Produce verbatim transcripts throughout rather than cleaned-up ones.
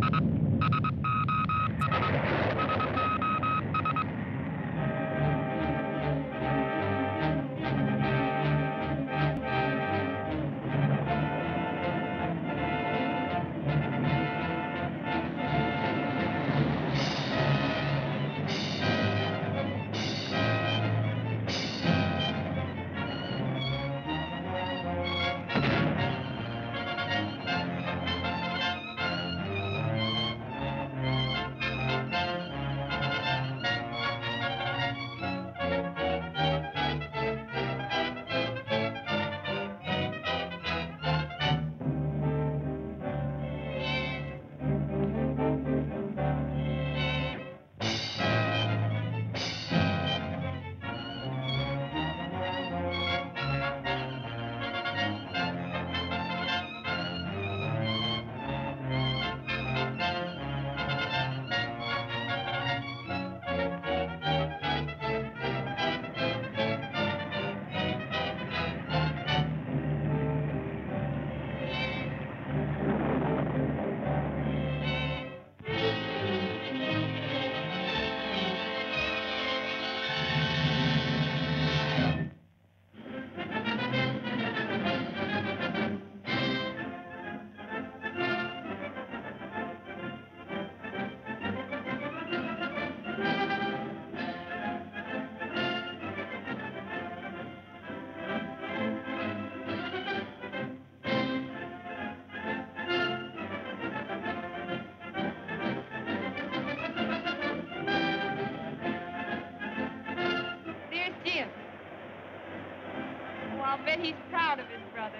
He's proud of his brother.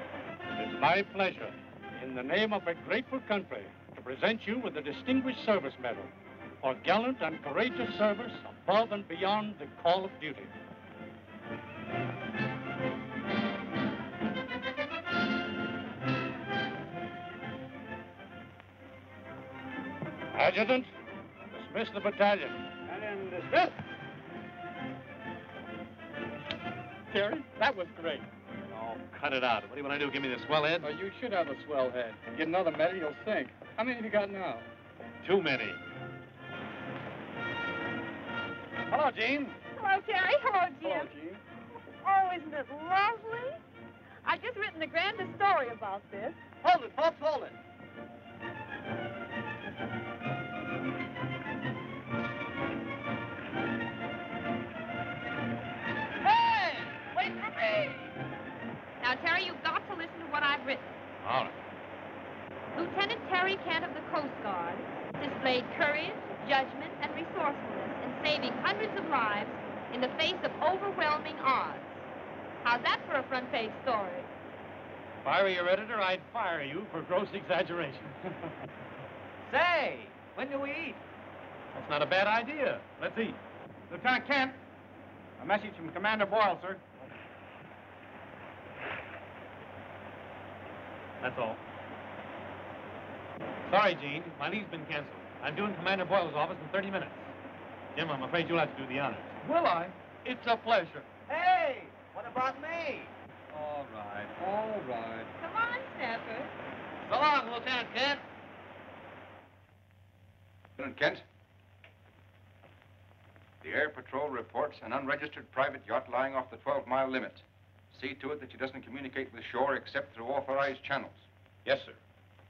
It's my pleasure, in the name of a grateful country, to present you with the Distinguished Service Medal for gallant and courageous service above and beyond the call of duty. Adjutant, dismiss the battalion. And dismiss. Terry, that was great. Oh, cut it out. What do you want to do, give me the swell head? Oh, you should have a swell head. Get another medal, you'll sink. How many have you got now? Too many. Hello, Jean. Hello, Terry. Hello, Jim. Hello, Jean. Oh, isn't it lovely? I've just written the grandest story about this. Hold it, folks, hold it. Now, Terry, you've got to listen to what I've written. All right. Lieutenant Terry Kent of the Coast Guard displayed courage, judgment, and resourcefulness in saving hundreds of lives in the face of overwhelming odds. How's that for a front-page story? If I were your editor, I'd fire you for gross exaggeration. Say, when do we eat? That's not a bad idea. Let's eat. Lieutenant Kent, a message from Commander Boyle, sir. That's all. Sorry, Gene. My leave's been canceled. I'm due in Commander Boyle's office in thirty minutes. Jim, I'm afraid you'll have to do the honors. Will I? It's a pleasure. Hey, what about me? All right, all right. Come on, Snapper. So long, Lieutenant Kent. Lieutenant Kent, the Air Patrol reports an unregistered private yacht lying off the twelve-mile limit. See to it that she doesn't communicate with shore except through authorized channels. Yes, sir.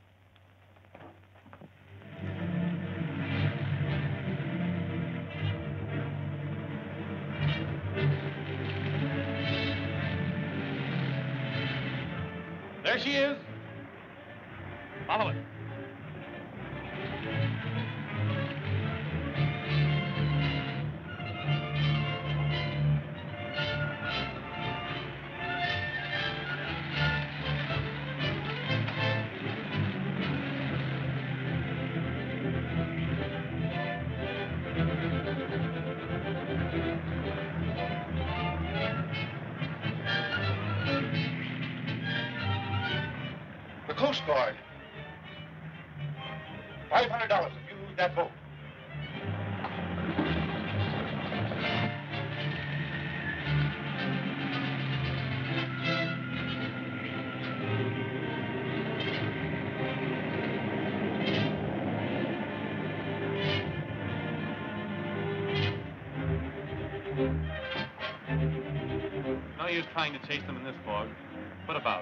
There she is. Follow it. Coast Guard. Five hundred dollars if you lose that boat. trying to chase them in this fog. What about?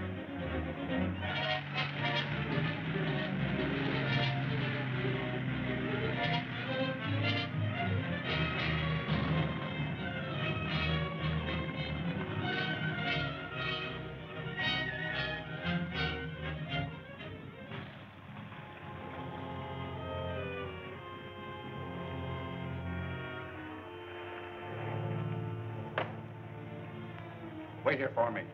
Wait here for me.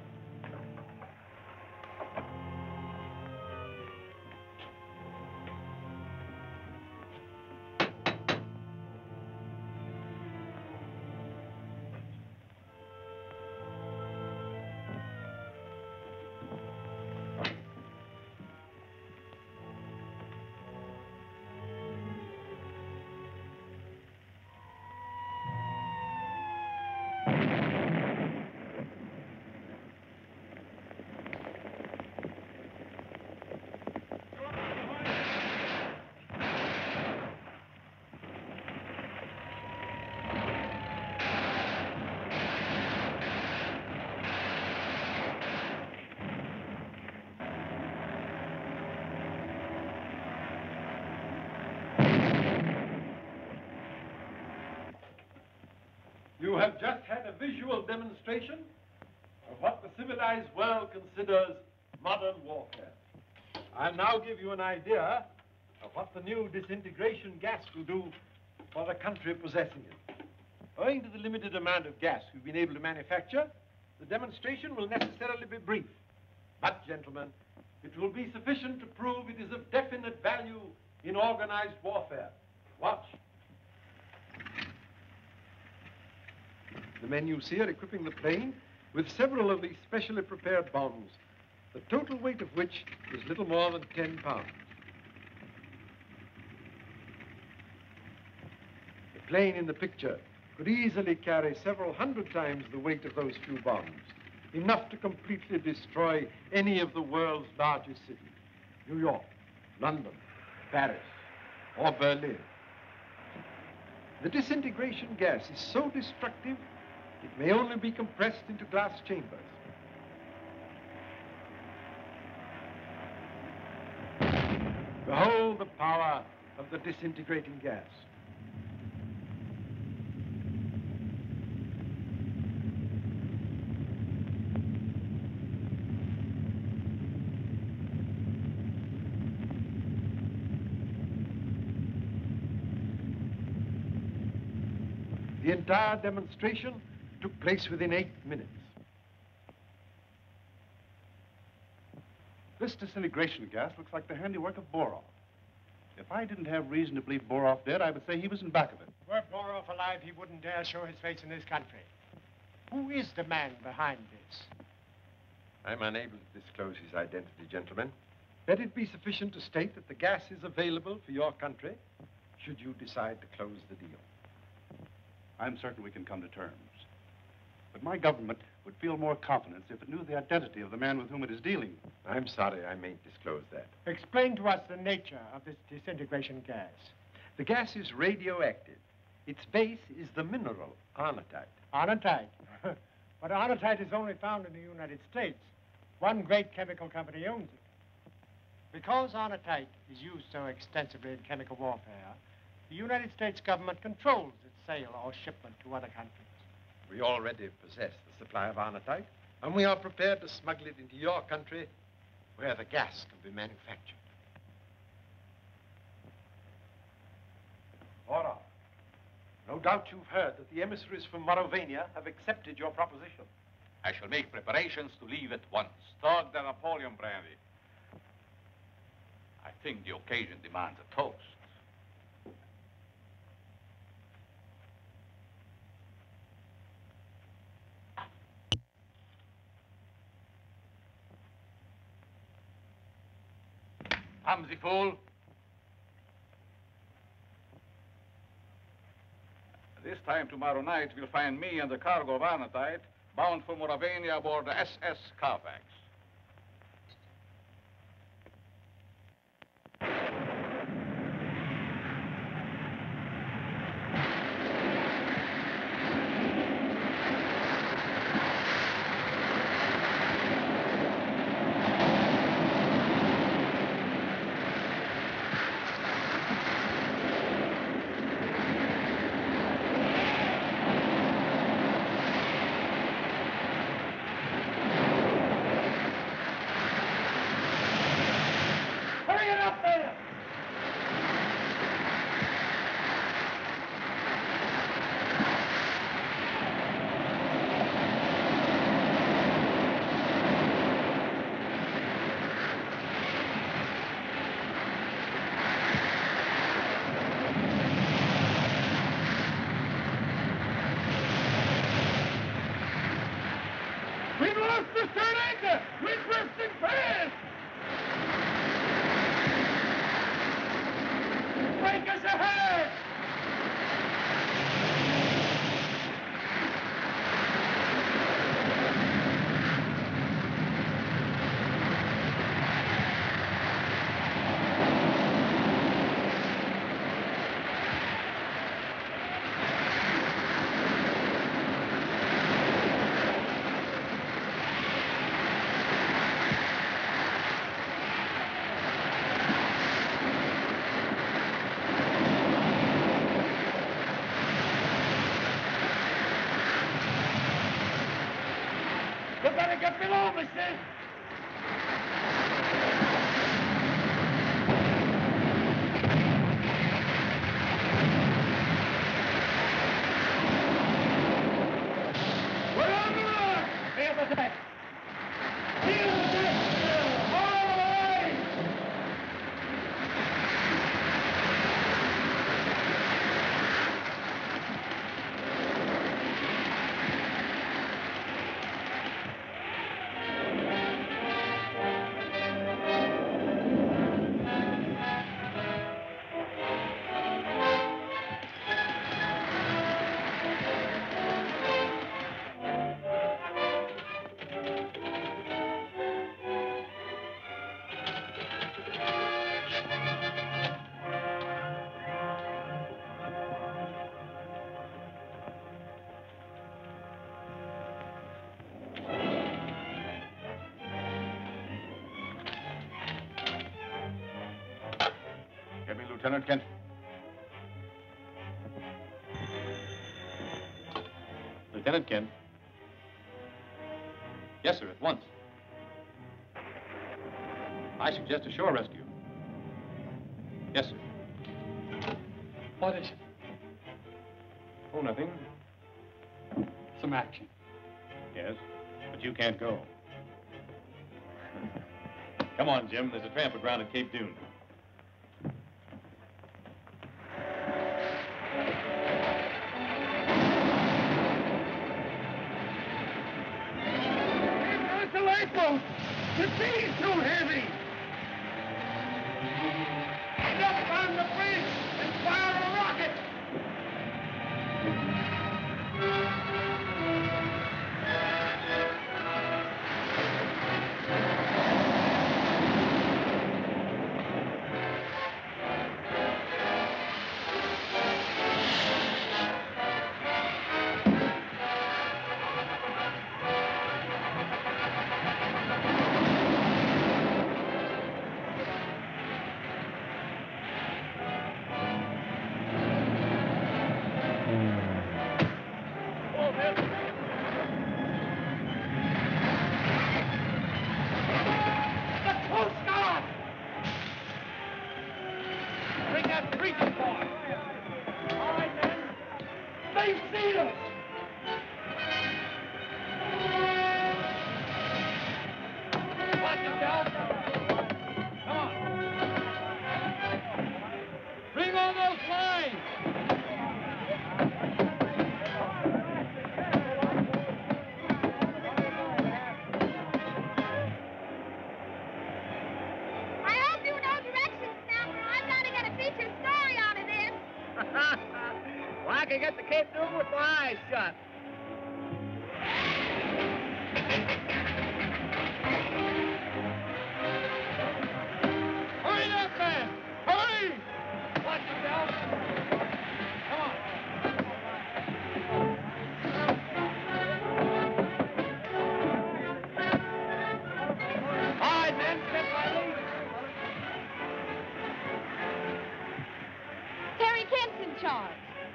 You have just had a visual demonstration of what the civilized world considers modern warfare. I'll now give you an idea of what the new disintegration gas will do for the country possessing it. Owing to the limited amount of gas we've been able to manufacture, the demonstration will necessarily be brief. But, gentlemen, it will be sufficient to prove it is of definite value in organized warfare. Watch. The men you see are equipping the plane with several of these specially prepared bombs, the total weight of which is little more than ten pounds. The plane in the picture could easily carry several hundred times the weight of those few bombs, enough to completely destroy any of the world's largest cities: New York, London, Paris, or Berlin. The disintegration gas is so destructive, it may only be compressed into glass chambers. Behold the power of the disintegrating gas. The entire demonstration took place within eight minutes. This disintegration gas looks like the handiwork of Boroff. If I didn't have reason to believe Boroff dead, I would say he was in back of it. Were Boroff alive, he wouldn't dare show his face in this country. Who is the man behind this? I'm unable to disclose his identity, gentlemen. Let it be sufficient to state that the gas is available for your country, should you decide to close the deal. I'm certain we can come to terms. But my government would feel more confidence if it knew the identity of the man with whom it is dealing. I'm sorry I mayn't disclose that. Explain to us the nature of this disintegration gas. The gas is radioactive. Its base is the mineral arnotite. Arnotite? But arnotite is only found in the United States. One great chemical company owns it. Because arnotite is used so extensively in chemical warfare, the United States government controls its sale or shipment to other countries. We already possess the supply of arnotite, and we are prepared to smuggle it into your country where the gas can be manufactured. Boroff, no doubt you've heard that the emissaries from Morovania have accepted your proposition. I shall make preparations to leave at once. Start the Napoleon brandy. I think the occasion demands a toast. Clumsy fool. This time tomorrow night, you'll find me and the cargo of arnotite bound for Morovania aboard the S S Carfax. lost the third anchor! We're drifting fast! Breakers ahead! You better get below, mister! We're on the run! Be up attack! Heel attack! All the way! Get me Lieutenant Kent. Lieutenant Kent. Yes, sir, at once. I suggest a shore rescue. Yes, sir. What is it? Oh, nothing. Some action. Yes, but you can't go. Come on, Jim. There's a tramp aground at Cape Dune. Here's the lifeboat! The sea's too heavy! Get up on the bridge and fire a rocket! They've seen us! Watch yourself! Come on! Bring on those lines! I hope you know directions, Snapper. I've got to get a feature story out of this. Well, I can get to Cape Dune with my eyes shut. Hurry up, man! Hurry! Watch yourself! Come on! All right, men, step my lead. Terry Kent's in charge.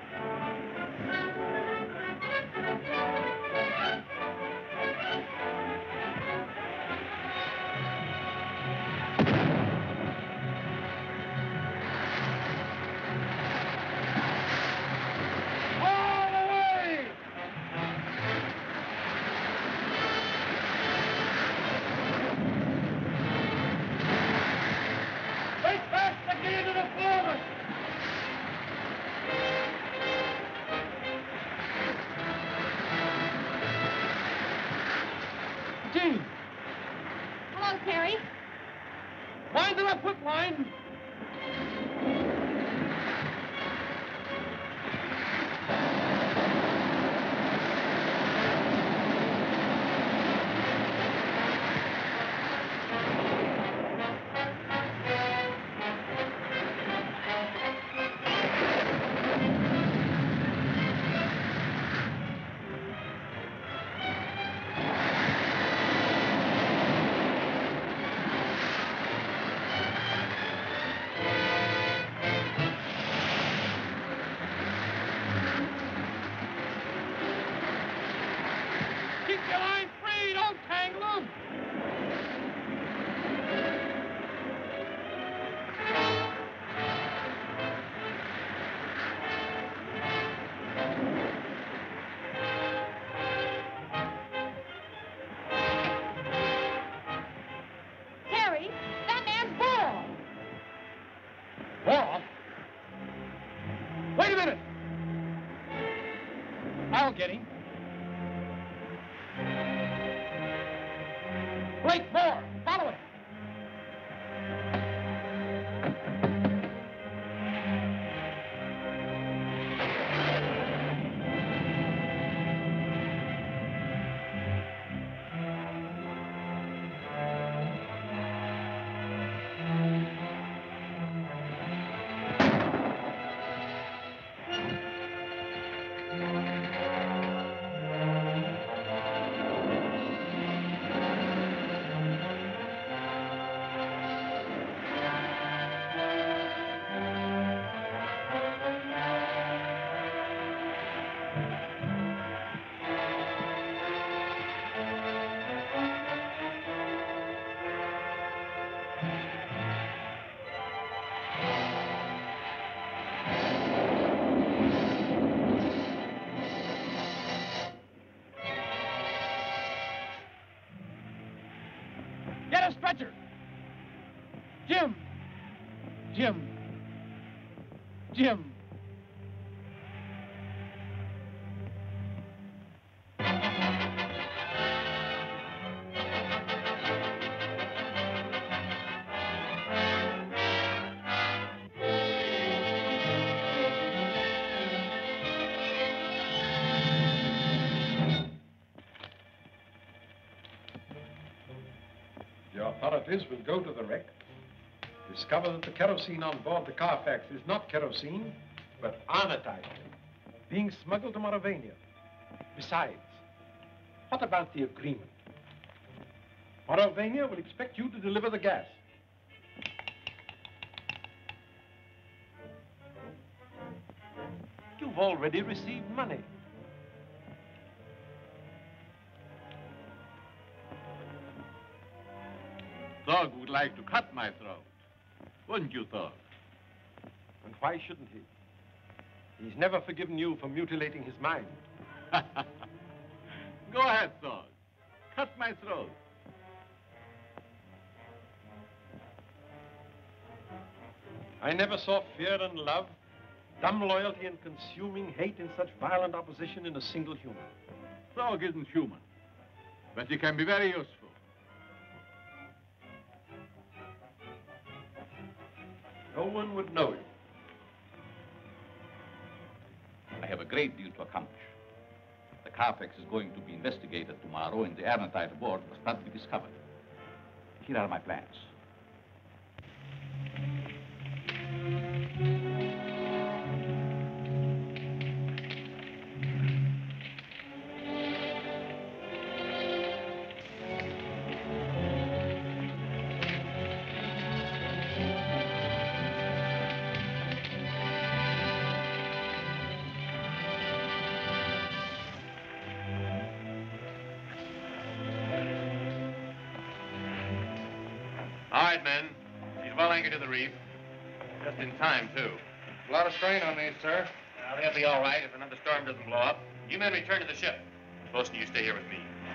All the way! Make fast the gear to the forward! Boroff? Wait a minute! I'll get him. Blake Moore, follow it! Get a stretcher! Jim! Jim! Jim! The authorities will go to the wreck, discover that the kerosene on board the Carfax is not kerosene, but arnatite, being smuggled to Morovania. Besides, what about the agreement? Morovania will expect you to deliver the gas. You've already received money. Thug would like to cut my throat. Wouldn't you, Thug? And why shouldn't he? He's never forgiven you for mutilating his mind. Go ahead, Thug. Cut my throat. I never saw fear and love, dumb loyalty and consuming hate in such violent opposition in a single human. Thug isn't human, but he can be very useful. No one would know you. I have a great deal to accomplish. The Carfax is going to be investigated tomorrow, and the airtight aboard must not be discovered. Here are my plans. All right, men. She's well anchored to the reef. Just in time, too. A lot of strain on these, sir. Well, they'll be all right if another storm doesn't blow up. You men return to the ship. Most of you stay here with me.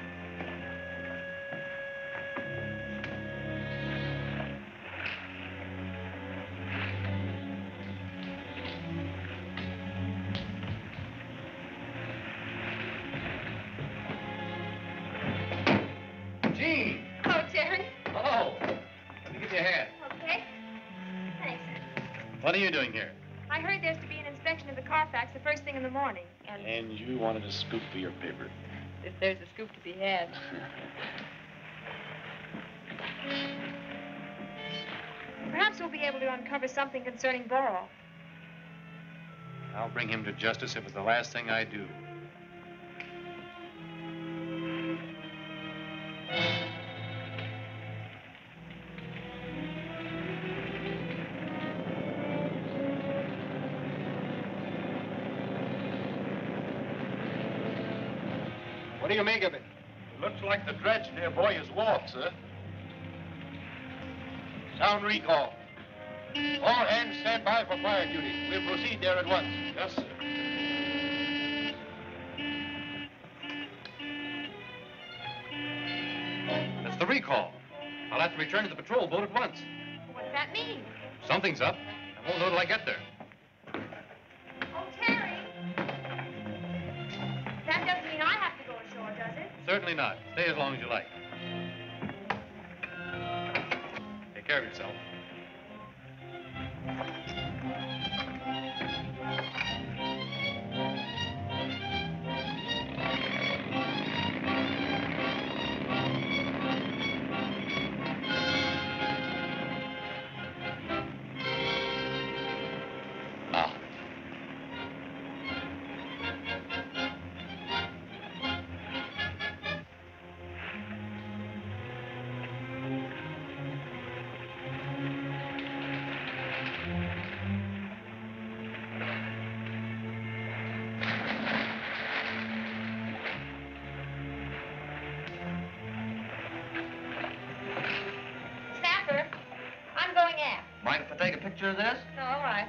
Jean! Oh, Terry. Hello. Let me give you a hand. Okay. Thanks. What are you doing here? I heard there's to be an inspection of the Carfax the first thing in the morning, and And you wanted a scoop for your paper. if there's a scoop to be had. Perhaps we'll be able to uncover something concerning Boroff. I'll bring him to justice if it's the last thing I do. What do you make of it? It looks like the dredge near Boyer's Wharf, sir. Sound recall. All hands stand by for fire duty. We'll proceed there at once. Yes, sir. That's the recall. I'll have to return to the patrol boat at once. What's that mean? Something's up. won't know till I get there. Oh, Terry. That doesn't mean I have to go ashore, does it? Certainly not. Stay as long as you like. Take care of yourself. Mind if I take a picture of this? No, all right.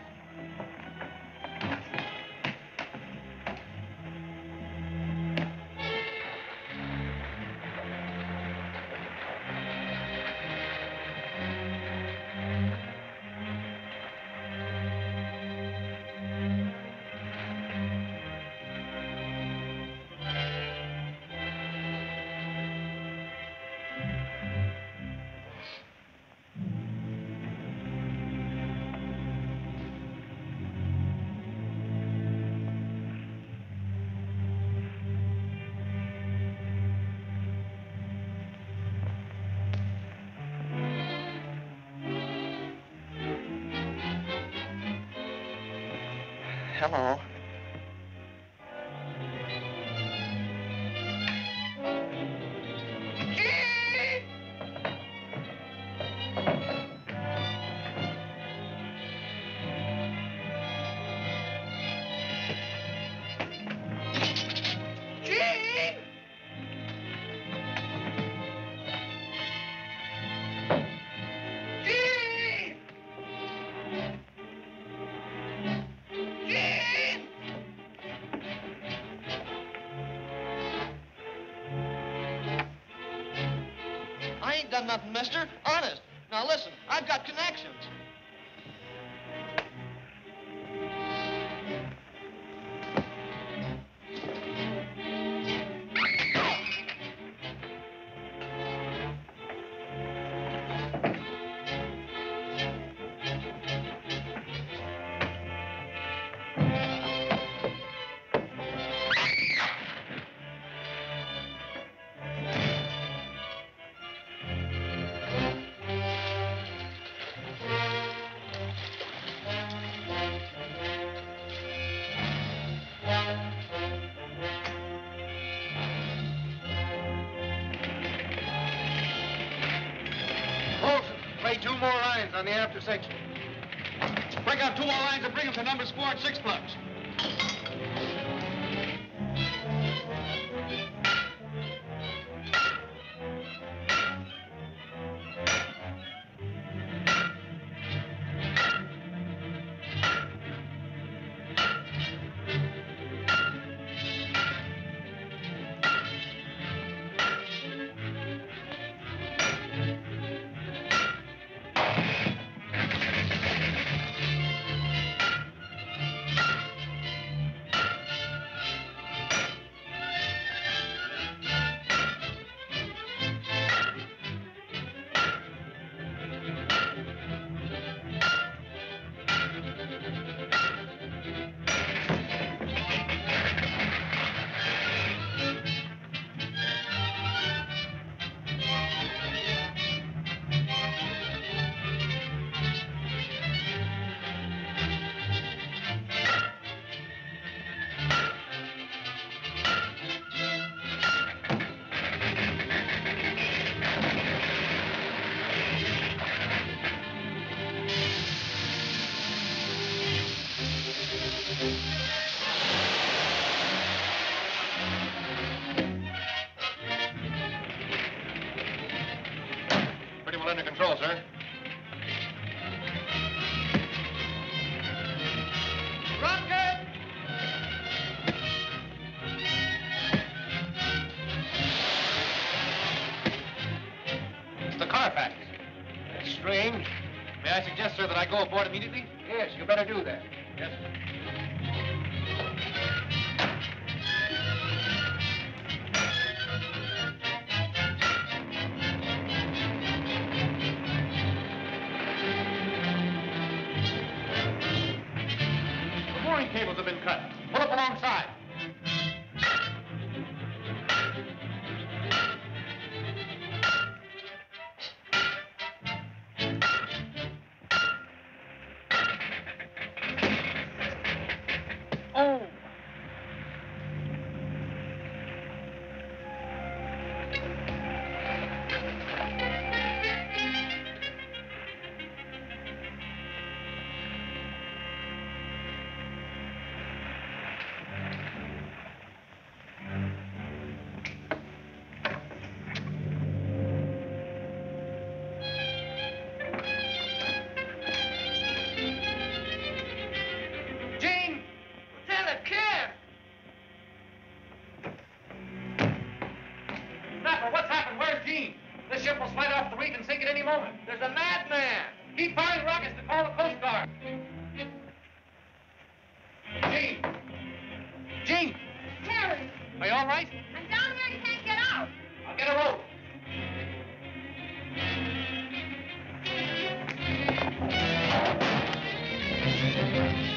Hello. I ain't done nothing, mister. Honest. Now listen, I've got connections. Two more lines on the after section. Break out two more lines and bring them to numbers four and six plugs. Pretty well under control, sir. Rocket! It's the Carfax. That's strange. May I suggest, sir, that I go aboard immediately? Yes, you better do that. Yes, sir. The mooring cables have been cut. Pull up alongside. Oh! Gene! Lieutenant, Kim! Snapper, what's happened? Where's Gene? This ship will slide off the reef and sink at any moment. There's a madman! Keep firing rockets to call the Coast Guard. Gene! Gene! Terry, Are you all right? I'm down here and can't get out. I'll get a rope. Terry!